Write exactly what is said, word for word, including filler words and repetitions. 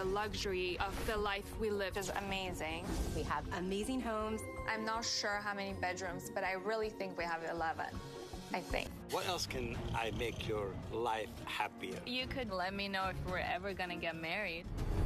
the luxury of the life we live is amazing. We have amazing homes. I'm not sure how many bedrooms, but I really think we have eleven, I think. What else can I make your life happier? You could let me know if we're ever gonna get married.